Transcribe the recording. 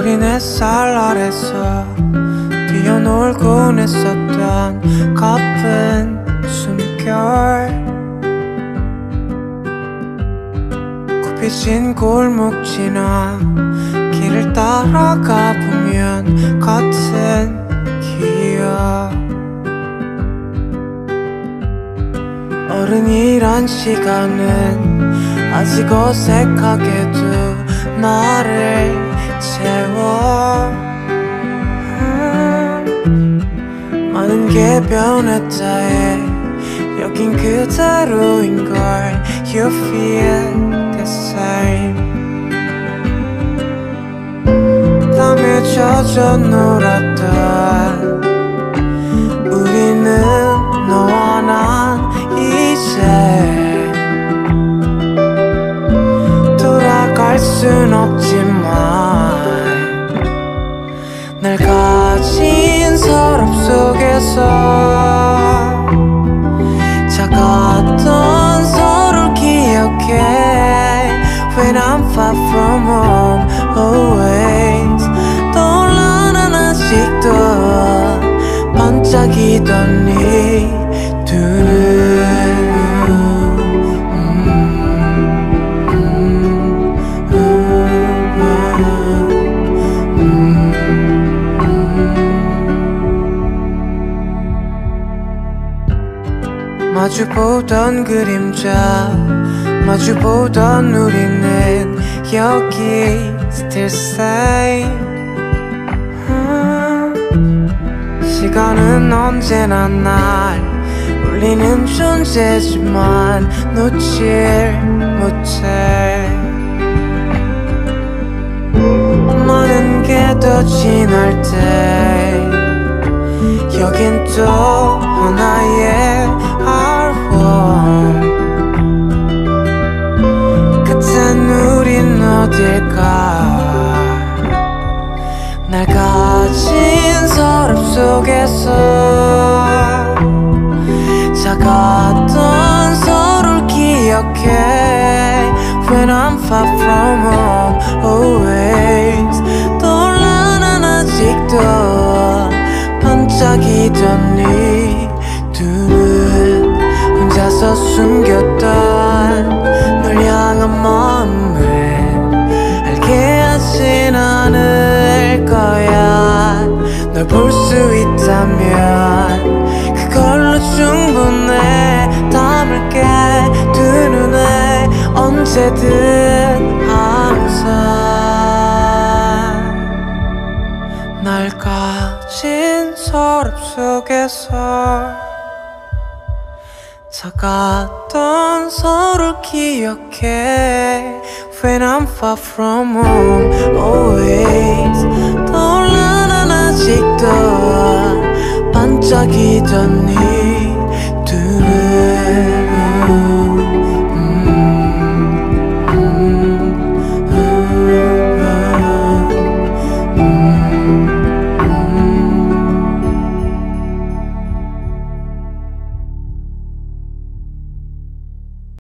우린 햇살 아래서 뛰어놀곤 했었던 가쁜 숨결, 굽혀진 골목 지나 길을 따라가 보면 같은 기억. 어른이란 시간은 아직 어색하게도 나를 채워. 많은 게 변했다 해 여긴 그대로인걸. You feel the same. 땀에 젖어 놀았던 우리는 너와 난 이제 돌아갈 순 없지만 날 가진 서랍 속에서 작았던 서로를 기억해. When I'm far from home always 떠올라 난 아직도 반짝이던 네 두 눈. 마주보던 그림자, 마주보던 우리는 여기 still same. 시간은 언제나 날 울리는 존재지만 놓질 못해. 많은 게 더 지날 때 여긴 또 하나의 같은 우린 어딜까. 날 가진 서랍 속에서 작았던 서로를 기억해. When I'm far from home always 떠올라 난 아직도 반짝이던 네 두 눈. 혼자서 숨겼던 널 향한 마음을 알게 하진 않을 거야. 널 볼 수 있다면 그걸로 충분해. 담을게 두 눈에 언제든 항상 날 가진 서랍 속에서 작았던 서로를 기억해. When I'm far from home always 떠올라 난 아직도 반짝이던 네 두 눈.